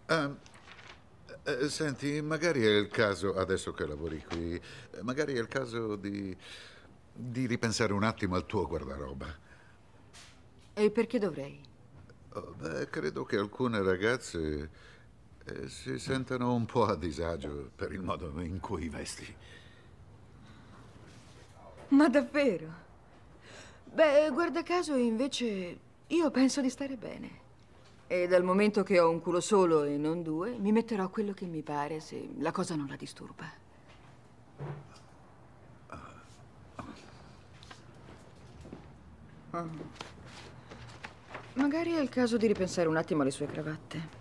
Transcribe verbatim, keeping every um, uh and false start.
Ah, eh, senti, magari è il caso, adesso che lavori qui, eh, magari è il caso di, di ripensare un attimo al tuo guardaroba. E perché dovrei? Oh, beh, credo che alcune ragazze eh, si sentano un po' a disagio per il modo in cui vesti. Ma davvero? Beh, guarda caso, invece, io penso di stare bene. E dal momento che ho un culo solo e non due, mi metterò quello che mi pare se la cosa non la disturba. Ah. Magari è il caso di ripensare un attimo alle sue cravatte.